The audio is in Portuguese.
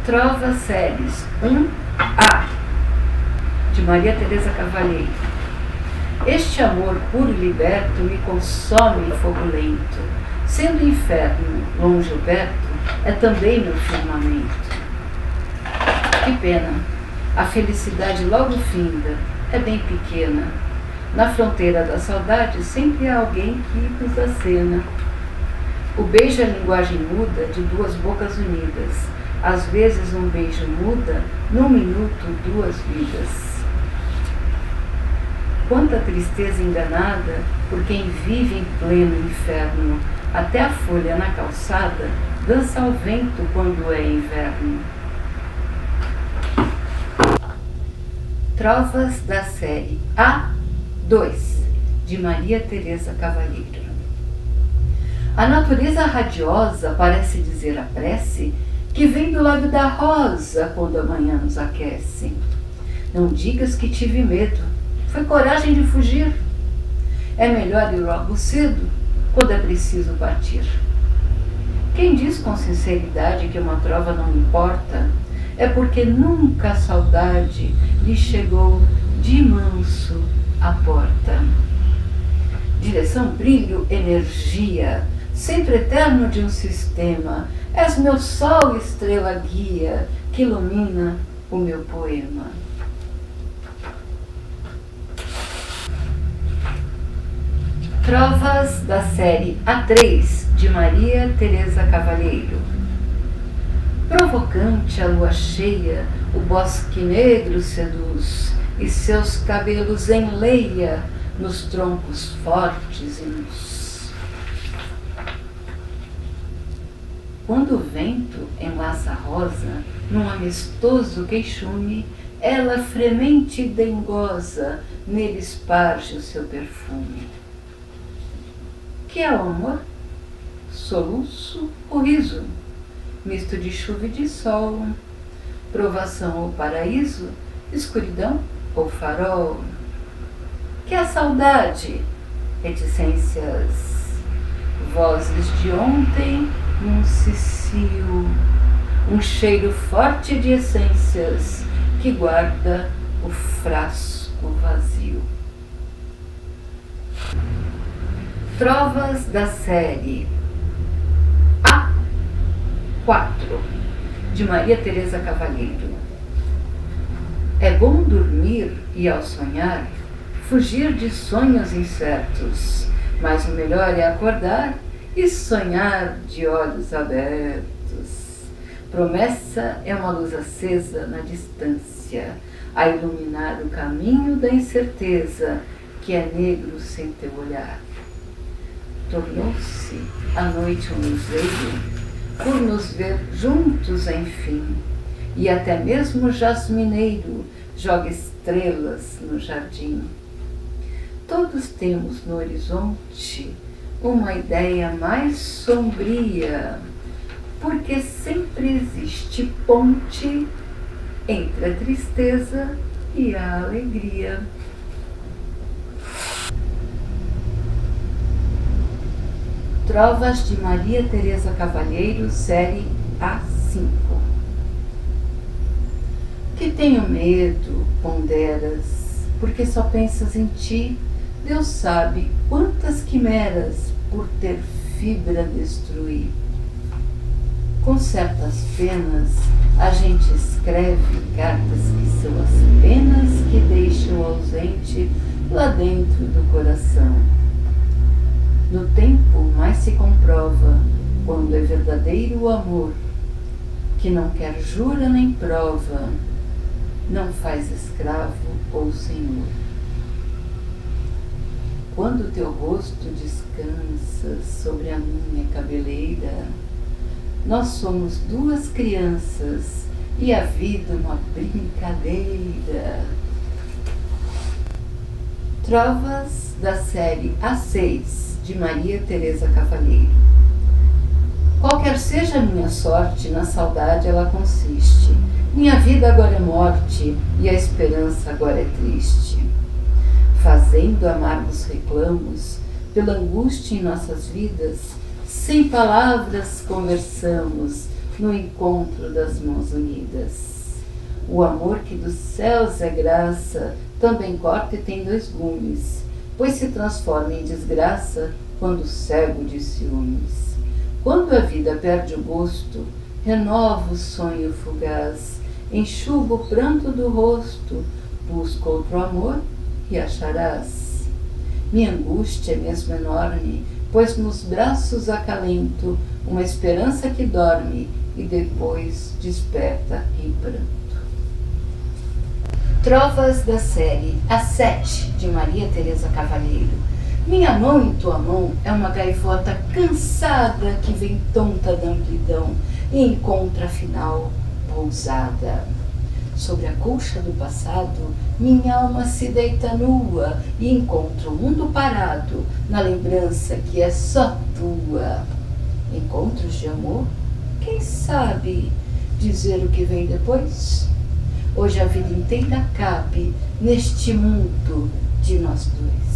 Trovas séries 1A, de Maria Teresa Cavalheiro. Este amor puro e liberto me consome em fogo lento, sendo o inferno longe ou perto, é também meu firmamento. Que pena, a felicidade logo finda, é bem pequena. Na fronteira da saudade sempre há alguém que nos acena. O beijo é a linguagem muda de duas bocas unidas. Às vezes um beijo muda, num minuto, duas vidas. Quanta tristeza enganada por quem vive em pleno inferno. Até a folha na calçada dança ao vento quando é inverno. Trovas da série A2, de Maria Teresa Cavalheiro. A natureza radiosa parece dizer a prece que vem do lábio da rosa quando a manhã nos aquece. Não digas que tive medo, foi coragem de fugir. É melhor ir logo cedo, quando é preciso partir. Quem diz com sinceridade que uma trova não importa, é porque nunca a saudade lhe chegou de manso à porta. Direção, brilho, energia, centro eterno de um sistema, és meu sol, estrela guia, que ilumina o meu poema. Trovas da série A3, de Maria Teresa Cavalheiro. Provocante a lua cheia, o bosque negro seduz, e seus cabelos enleia nos troncos fortes e nus. Quando o vento enlaça a rosa, num amistoso queixume, ela fremente e dengosa, nele esparge o seu perfume. Que é o amor? Soluço ou riso? Misto de chuva e de sol, provação ou paraíso, escuridão ou farol. Que é a saudade? Reticências, vozes de ontem num cicio, um cheiro forte de essências que guarda o frasco vazio. Trovas da série A4, de Maria Teresa Cavalheiro. É bom dormir e, ao sonhar, fugir de sonhos incertos, mas o melhor é acordar e sonhar de olhos abertos. Promessa é uma luz acesa na distância, a iluminar o caminho da incerteza, que é negro sem teu olhar. Tornou-se a noite um luzeiro, por nos ver juntos enfim, e até mesmo o jasmineiro joga estrelas no jardim. Todos temos no horizonte uma ideia mais sombria, porque sempre existe ponte entre a tristeza e a alegria. Trovas de Maria Teresa Cavalheiro, série A5. Que tenho medo, ponderas, porque só pensas em ti. Deus sabe quantas quimeras por ter fibra destruir. Com certas penas a gente escreve cartas que são as penas que deixam ausente lá dentro do coração. No tempo mais se comprova quando é verdadeiro o amor, que não quer jura nem prova, não faz escravo ou senhor. Quando teu rosto descansa sobre a minha cabeleira, nós somos duas crianças e a vida uma brincadeira. Trovas da série A6, de Maria Teresa Cavalheiro. Qualquer seja a minha sorte, na saudade ela consiste. Minha vida agora é morte e a esperança agora é triste. Fazendo amargos reclamos pela angústia em nossas vidas, sem palavras conversamos, no encontro das mãos unidas. O amor que dos céus é graça também corta e tem dois gumes, pois se transforma em desgraça quando cego de ciúmes. Quando a vida perde o gosto, renova o sonho fugaz, enxuga o pranto do rosto, busca outro amor e acharás. Minha angústia é mesmo enorme, pois nos braços acalento uma esperança que dorme e depois desperta em pranto. Trovas da série A Sete, de Maria Teresa Cavalheiro. Minha mão em tua mão é uma gaivota cansada que vem tonta da amplidão e encontra afinal pousada. Sobre a colcha do passado, minha alma se deita nua e encontra o mundo parado na lembrança que é só tua. Encontros de amor? Quem sabe dizer o que vem depois? Hoje a vida inteira cabe neste mundo de nós dois.